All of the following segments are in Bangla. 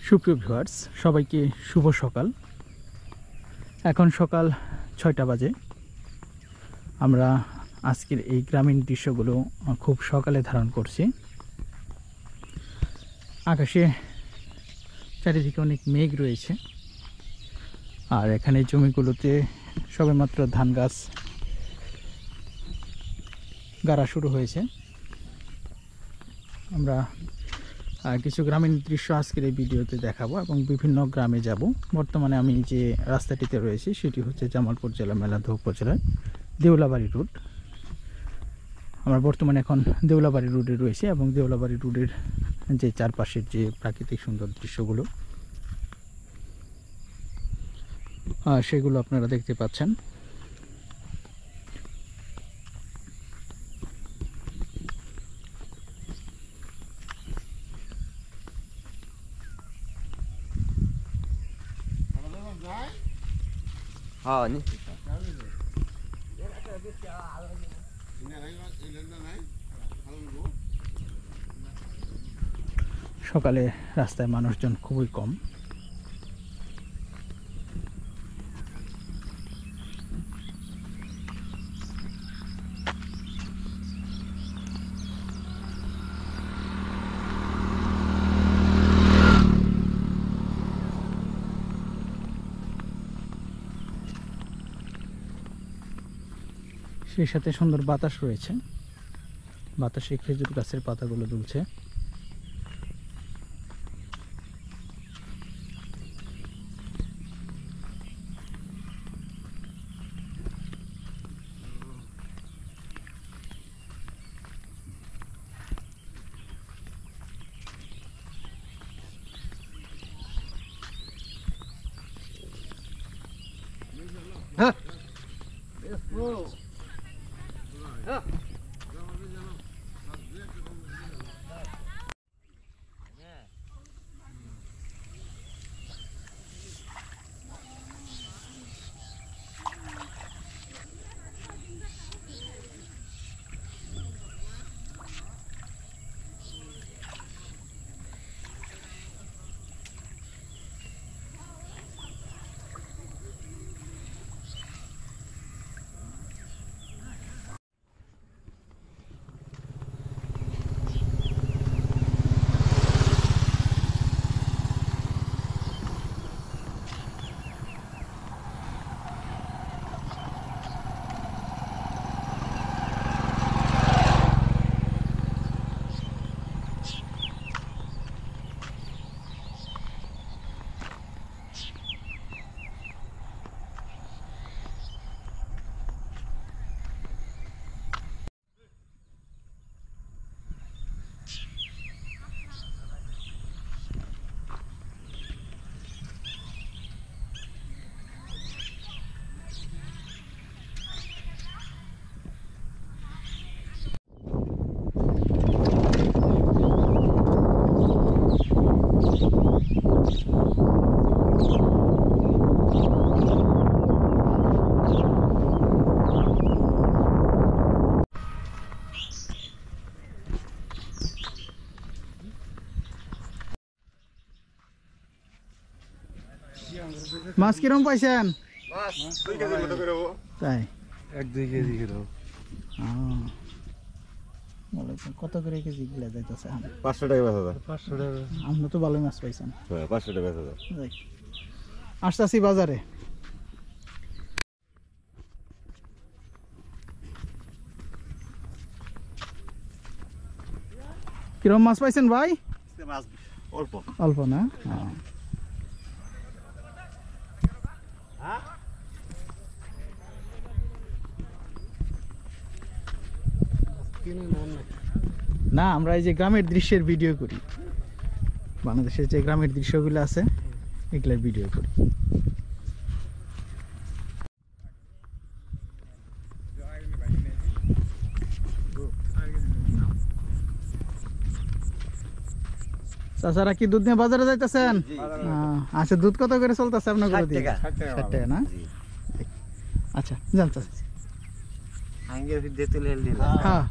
সুপ্রিয় ভিউয়ার্স, সবাইকে শুভ সকাল। এখন সকাল ৬টা বাজে। আমরা আজকের এই গ্রামীণ দৃশ্যগুলো খুব সকালে ধারণ করছি। আকাশে চারিদিকে অনেক মেঘ রয়েছে, আর এখানে জমিগুলোতে সবেমাত্র ধান গাছ গাড়া শুরু হয়েছে। আমরা কিছু গ্রামীণ দৃশ্য আজকের এই ভিডিওতে দেখাবো এবং বিভিন্ন গ্রামে যাব। বর্তমানে আমি যে রাস্তাটিতে রয়েছি সেটি হচ্ছে জামালপুর জেলা মেলান্দহ উপজেলার দেউলাবাড়ি রোড। আমরা বর্তমানে এখন দেউলাবাড়ি রোডে রয়েছি এবং দেউলাবাড়ি রোডের যে চারপাশের যে প্রাকৃতিক সুন্দর দৃশ্যগুলো সেগুলো আপনারা দেখতে পাচ্ছেন। সকালে রাস্তায় মানুষজন খুবই কম। সেই সাথে সুন্দর বাতাস রয়েছে, বাতাসে খেজুর গাছের পাতাগুলো দুলছে। মাছ কিরম পাইছেন? তাই 1-2 কেজি করে। কত করে কেজি গুলা যাইতেছে? 500 টাকা বেচা যায়। 500 টাকা। আপনি তো ভালোই মাছ পাইছেন। হ্যাঁ, 500 টাকা বেচা যায়। আসতেছি বাজারে। কিরম মাছ পাইছেন ভাই? মাছ অল্প অল্প না? না, আমরা এই যে গ্রামের দৃশ্যের ভিডিও করি, বাংলাদেশের যে গ্রামের দৃশ্যগুলো আছে এগুলোর ভিডিও করি। চাচারা কি দুধ নিয়ে বাজারে যাইতেছেন? আচ্ছা, দুধ কত করে চলতেছে আপনার? 60 টাকা না? আচ্ছা, যান চাচা। হ্যাঁ,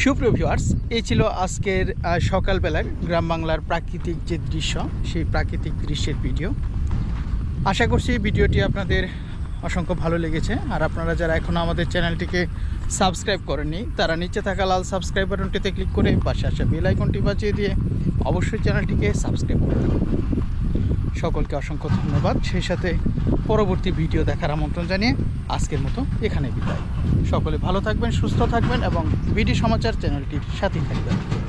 সুপ্রিয় ভিউয়ার্স, এই ছিল আজকের সকালবেলার গ্রাম বাংলার প্রাকৃতিক যে দৃশ্য, সেই প্রাকৃতিক দৃশ্যের ভিডিও। আশা করছি ভিডিওটি আপনাদের অসংখ্য ভালো লেগেছে। আর আপনারা যারা এখনও আমাদের চ্যানেলটিকে সাবস্ক্রাইব করেননি, তারা নিচে থাকা লাল সাবস্ক্রাইব বাটনটিতে ক্লিক করে পাশে আসা বেল আইকনটি বাজিয়ে দিয়ে অবশ্যই চ্যানেলটিকে সাবস্ক্রাইব করে রাখুন। সকলকে অসংখ্য ধন্যবাদ। সেই সাথে পরবর্তী ভিডিও দেখার আমন্ত্রণ জানিয়ে আজকের মতো এখানে বিদায়। সকলে ভালো থাকবেন, সুস্থ থাকবেন এবং বিডি সমাচার চ্যানেলটির সাথেই থাকবেন।